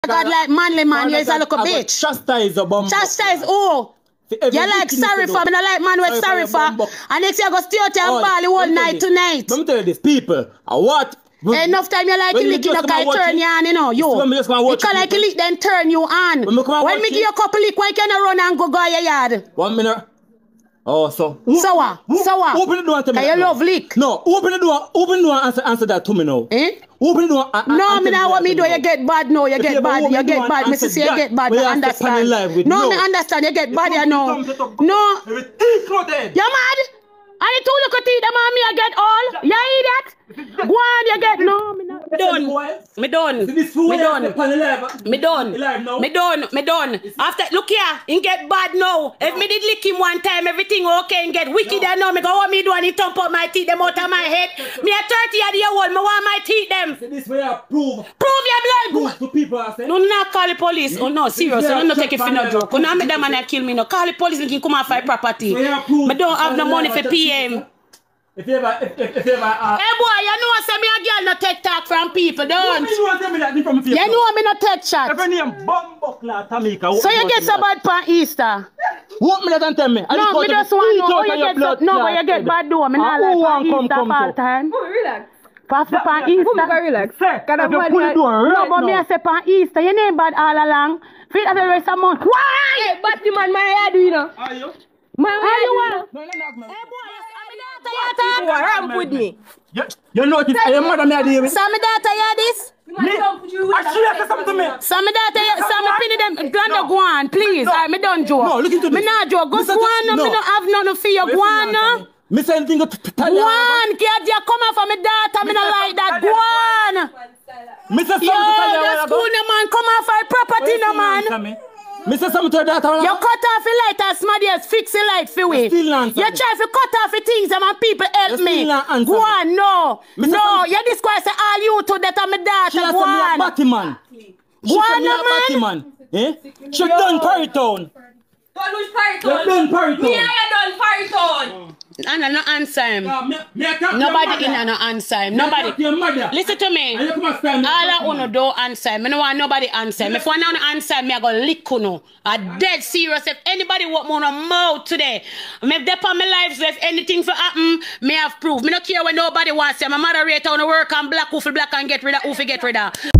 God like manly man, you is a little bitch. Chastise a bum. Chastise who? You like sorry for, me, I like man with sorry for. And next year go stay out and ball the whole night tonight. Let me tell you this, people, what? Enough time you like lick, you can turn you on, you know, you. You can like lick, then turn you on. When me give you a couple lick, why can't you run and go your yard? 1 minute. Oh, so what? Open the door to me. You love lick. No, open the door and answer that to me now. Eh? Open the door. No, me not what me do. You get bad now. You get bad. You get bad. Me say you get bad. Me understand. No, me understand. You get bad. You know. No. You mad? I told you to teach them and me I get all. You idiot. Go on, you get no. Me done. After look here, he get bad now. If me did lick him one time, everything okay and get wicked and now me go what me do and he thump up my teeth them out of my head. Me a 30-year old, me want my teeth them. This way I prove your blood. To people I say. No, not call the police. Oh no, serious. I don't take it for no joke. When I make that man kill me, no call the police and can come and find property. Me don't have no money for PM. If you ever, hey boy, you know say me a girl no take talk from people, don't? You know me no take shot. So you get so bad for Easter? What me that tell me? No, me just want to know how you get so, no, but you get bad though. Me not like for Easter part time. Relax. Pass for Easter. Relax. Can I pull the door right now? No, but me I say for Easter, you name bad all along. Feel that the rest of the month. Why? Hey, Batman, my head, you know. Are you? My head, No, hey boy, you are ramp with me. You know this, your mother me a deal with. Sammy daughter, you this? Actually, something to me. Sammy daughter, Sammy pinny them. Glenda, go on, please. Alright, me don't joke. No, look into this. Me not joke. Go on, me don't have nothing for you. Go on. Me say anything to tell you. Go on, kid, you come out for me daughter. Me not like that. Go on. Me say something to yo, tell you. the school no man come out for property no man. Me say something to your daughter. You cut off the light and somebody else fix the light for we. You try to cut off the things and people help me. Go on, no. No, you discuss all you two that are my daughter. Go on. Batman. Go on, man. Eh? She done Paritown. Don't lose Paritown. You done Paritown. Me and you done Paritown. Anna, no answer him. Nobody in no answer him. Nobody. Listen to me. All I wanna do answer him. I don't want nobody answer him. If one don't answer him, I go lick you. I'm dead serious. If anybody want me on a mouth today, if they on my lives, if anything for happen, me have proof. Me not care when nobody wants to. I'm a moderator on the work and black who black and get rid of who get rid of.